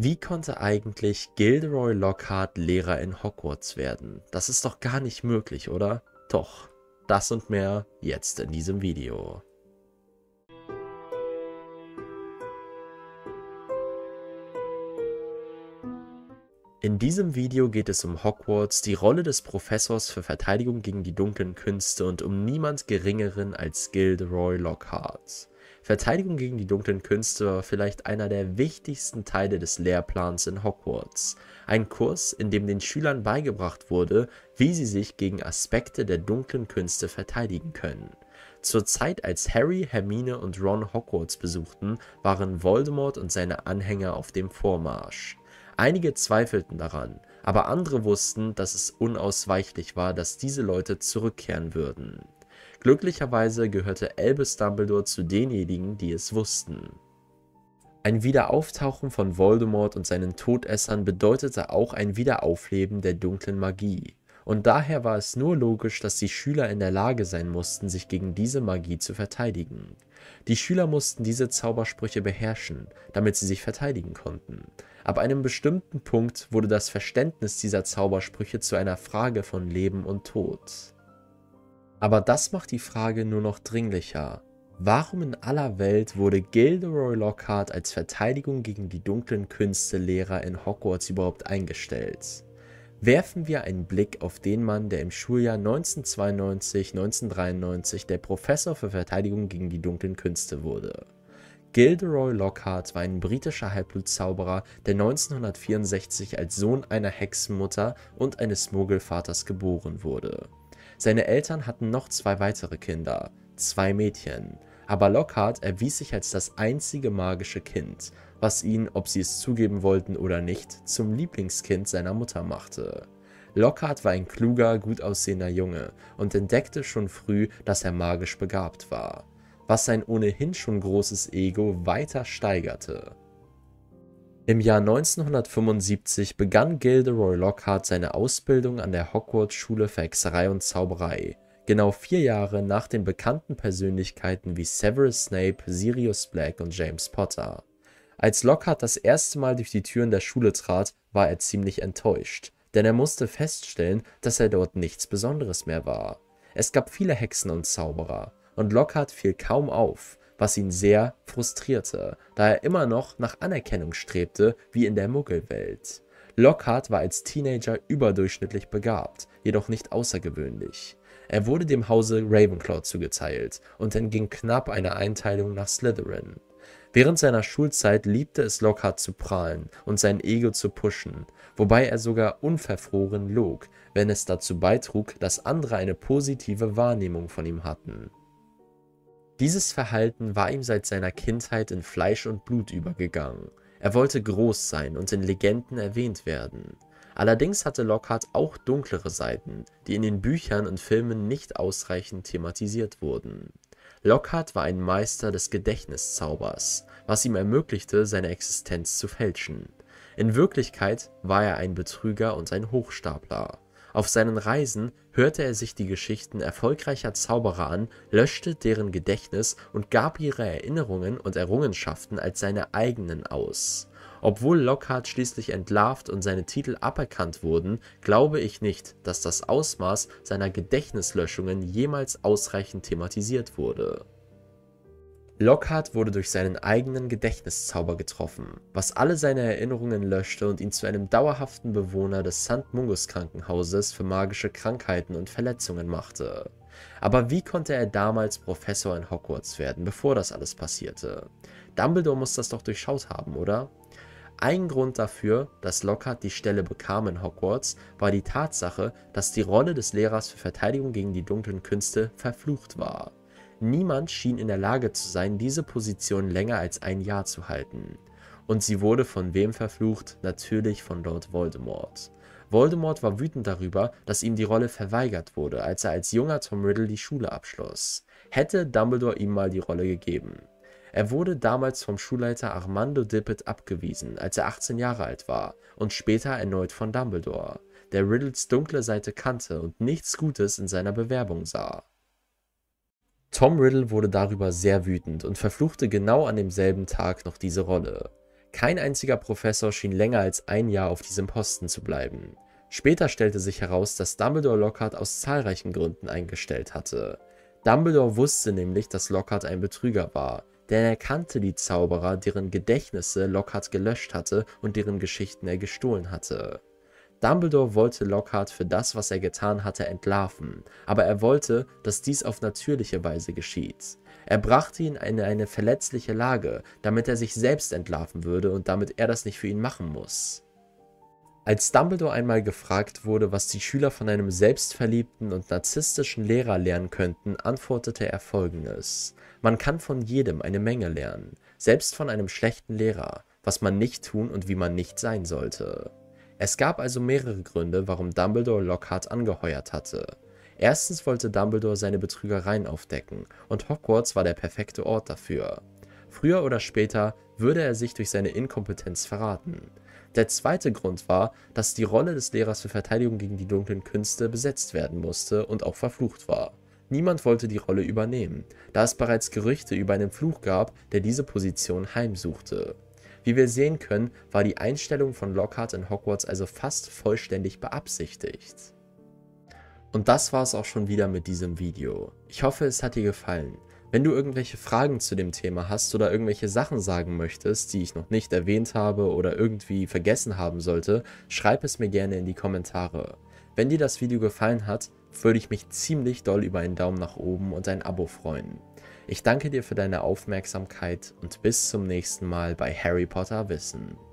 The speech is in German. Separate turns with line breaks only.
Wie konnte eigentlich Gilderoy Lockhart Lehrer in Hogwarts werden? Das ist doch gar nicht möglich, oder? Doch, das und mehr jetzt in diesem Video. In diesem Video geht es um Hogwarts, die Rolle des Professors für Verteidigung gegen die dunklen Künste und um niemand Geringeren als Gilderoy Lockhart. Verteidigung gegen die dunklen Künste war vielleicht einer der wichtigsten Teile des Lehrplans in Hogwarts. Ein Kurs, in dem den Schülern beigebracht wurde, wie sie sich gegen Aspekte der dunklen Künste verteidigen können. Zur Zeit, als Harry, Hermine und Ron Hogwarts besuchten, waren Voldemort und seine Anhänger auf dem Vormarsch. Einige zweifelten daran, aber andere wussten, dass es unausweichlich war, dass diese Leute zurückkehren würden. Glücklicherweise gehörte Albus Dumbledore zu denjenigen, die es wussten. Ein Wiederauftauchen von Voldemort und seinen Todessern bedeutete auch ein Wiederaufleben der dunklen Magie. Und daher war es nur logisch, dass die Schüler in der Lage sein mussten, sich gegen diese Magie zu verteidigen. Die Schüler mussten diese Zaubersprüche beherrschen, damit sie sich verteidigen konnten. Ab einem bestimmten Punkt wurde das Verständnis dieser Zaubersprüche zu einer Frage von Leben und Tod. Aber das macht die Frage nur noch dringlicher. Warum in aller Welt wurde Gilderoy Lockhart als Verteidigung gegen die dunklen Künste Lehrer in Hogwarts überhaupt eingestellt? Werfen wir einen Blick auf den Mann, der im Schuljahr 1992/1993 der Professor für Verteidigung gegen die dunklen Künste wurde. Gilderoy Lockhart war ein britischer Halbblutzauberer, der 1964 als Sohn einer Hexenmutter und eines Muggelvaters geboren wurde. Seine Eltern hatten noch zwei weitere Kinder, zwei Mädchen, aber Lockhart erwies sich als das einzige magische Kind, was ihn, ob sie es zugeben wollten oder nicht, zum Lieblingskind seiner Mutter machte. Lockhart war ein kluger, gut aussehender Junge und entdeckte schon früh, dass er magisch begabt war, was sein ohnehin schon großes Ego weiter steigerte. Im Jahr 1975 begann Gilderoy Lockhart seine Ausbildung an der Hogwarts-Schule für Hexerei und Zauberei, genau 4 Jahre nach den bekannten Persönlichkeiten wie Severus Snape, Sirius Black und James Potter. Als Lockhart das erste Mal durch die Türen der Schule trat, war er ziemlich enttäuscht, denn er musste feststellen, dass er dort nichts Besonderes mehr war. Es gab viele Hexen und Zauberer, und Lockhart fiel kaum auf, was ihn sehr frustrierte, da er immer noch nach Anerkennung strebte, wie in der Muggelwelt. Lockhart war als Teenager überdurchschnittlich begabt, jedoch nicht außergewöhnlich. Er wurde dem Hause Ravenclaw zugeteilt und entging knapp einer Einteilung nach Slytherin. Während seiner Schulzeit liebte es Lockhart zu prahlen und sein Ego zu pushen, wobei er sogar unverfroren log, wenn es dazu beitrug, dass andere eine positive Wahrnehmung von ihm hatten. Dieses Verhalten war ihm seit seiner Kindheit in Fleisch und Blut übergegangen. Er wollte groß sein und in Legenden erwähnt werden. Allerdings hatte Lockhart auch dunklere Seiten, die in den Büchern und Filmen nicht ausreichend thematisiert wurden. Lockhart war ein Meister des Gedächtniszaubers, was ihm ermöglichte, seine Existenz zu fälschen. In Wirklichkeit war er ein Betrüger und ein Hochstapler. Auf seinen Reisen hörte er sich die Geschichten erfolgreicher Zauberer an, löschte deren Gedächtnis und gab ihre Erinnerungen und Errungenschaften als seine eigenen aus. Obwohl Lockhart schließlich entlarvt und seine Titel aberkannt wurden, glaube ich nicht, dass das Ausmaß seiner Gedächtnislöschungen jemals ausreichend thematisiert wurde. Lockhart wurde durch seinen eigenen Gedächtniszauber getroffen, was alle seine Erinnerungen löschte und ihn zu einem dauerhaften Bewohner des St. Mungus Krankenhauses für magische Krankheiten und Verletzungen machte. Aber wie konnte er damals Professor in Hogwarts werden, bevor das alles passierte? Dumbledore muss das doch durchschaut haben, oder? Ein Grund dafür, dass Lockhart die Stelle bekam in Hogwarts, war die Tatsache, dass die Rolle des Lehrers für Verteidigung gegen die dunklen Künste verflucht war. Niemand schien in der Lage zu sein, diese Position länger als ein Jahr zu halten. Und sie wurde von wem verflucht? Natürlich von Lord Voldemort. Voldemort war wütend darüber, dass ihm die Rolle verweigert wurde, als er als junger Tom Riddle die Schule abschloss. Hätte Dumbledore ihm mal die Rolle gegeben. Er wurde damals vom Schulleiter Armando Dippet abgewiesen, als er 18 Jahre alt war, und später erneut von Dumbledore, der Riddles dunkle Seite kannte und nichts Gutes in seiner Bewerbung sah. Tom Riddle wurde darüber sehr wütend und verfluchte genau an demselben Tag noch diese Rolle. Kein einziger Professor schien länger als ein Jahr auf diesem Posten zu bleiben. Später stellte sich heraus, dass Dumbledore Lockhart aus zahlreichen Gründen eingestellt hatte. Dumbledore wusste nämlich, dass Lockhart ein Betrüger war, denn er kannte die Zauberer, deren Gedächtnisse Lockhart gelöscht hatte und deren Geschichten er gestohlen hatte. Dumbledore wollte Lockhart für das, was er getan hatte, entlarven, aber er wollte, dass dies auf natürliche Weise geschieht. Er brachte ihn in eine verletzliche Lage, damit er sich selbst entlarven würde und damit er das nicht für ihn machen muss. Als Dumbledore einmal gefragt wurde, was die Schüler von einem selbstverliebten und narzisstischen Lehrer lernen könnten, antwortete er Folgendes: Man kann von jedem eine Menge lernen, selbst von einem schlechten Lehrer, was man nicht tun und wie man nicht sein sollte. Es gab also mehrere Gründe, warum Dumbledore Lockhart angeheuert hatte. Erstens wollte Dumbledore seine Betrügereien aufdecken, und Hogwarts war der perfekte Ort dafür. Früher oder später würde er sich durch seine Inkompetenz verraten. Der zweite Grund war, dass die Rolle des Lehrers für Verteidigung gegen die dunklen Künste besetzt werden musste und auch verflucht war. Niemand wollte die Rolle übernehmen, da es bereits Gerüchte über einen Fluch gab, der diese Position heimsuchte. Wie wir sehen können, war die Einstellung von Lockhart in Hogwarts also fast vollständig beabsichtigt. Und das war es auch schon wieder mit diesem Video. Ich hoffe, es hat dir gefallen. Wenn du irgendwelche Fragen zu dem Thema hast oder irgendwelche Sachen sagen möchtest, die ich noch nicht erwähnt habe oder irgendwie vergessen haben sollte, schreib es mir gerne in die Kommentare. Wenn dir das Video gefallen hat, würde ich mich ziemlich doll über einen Daumen nach oben und ein Abo freuen. Ich danke dir für deine Aufmerksamkeit und bis zum nächsten Mal bei Harry Potter Wissen.